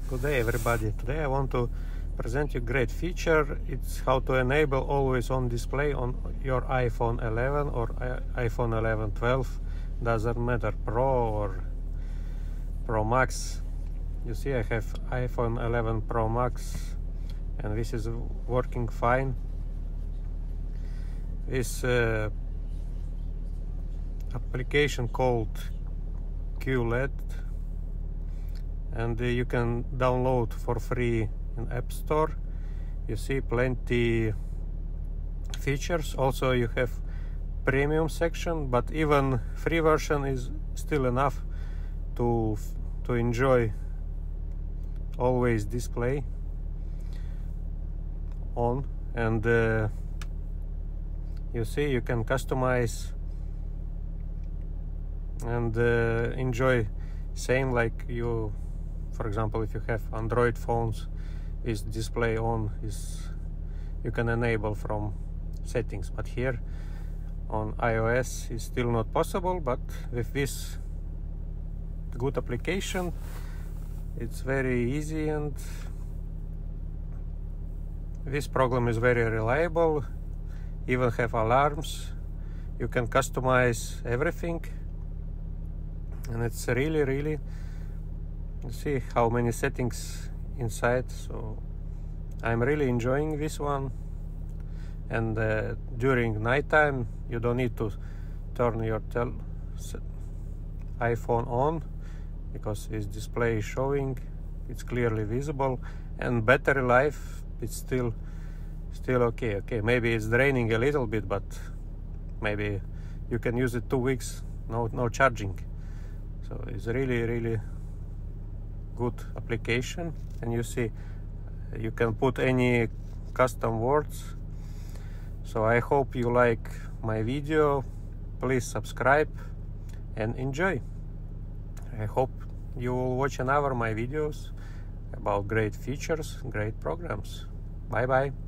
Good day everybody. Today I want to present you a great feature. It's how to enable always on display on your iPhone 11 or iPhone 11 12. Doesn't matter, Pro or Pro Max. You see I have iPhone 11 Pro Max and this is working fine. This application called OLED, and you can download for free in App Store. You see plenty features. Also you have premium section, but even free version is still enough to enjoy always display on. And you see you can customize and enjoy same like you. For example, if you have Android phones, this display on you can enable from settings, but here on iOS is still not possible. But with this good application it's very easy, and this program is very reliable, even have alarms. You can customize everything, and it's really you see how many settings inside. So I'm really enjoying this one. And during nighttime you don't need to turn your iPhone on, because this display is showing, it's clearly visible. And battery life, it's still okay. Maybe it's draining a little bit, but maybe you can use it 2 weeks, no charging. So it's really good application. And you see you can put any custom words. So I hope you like my video. Please subscribe and enjoy. I hope you will watch another my videos about great features, great programs. Bye bye.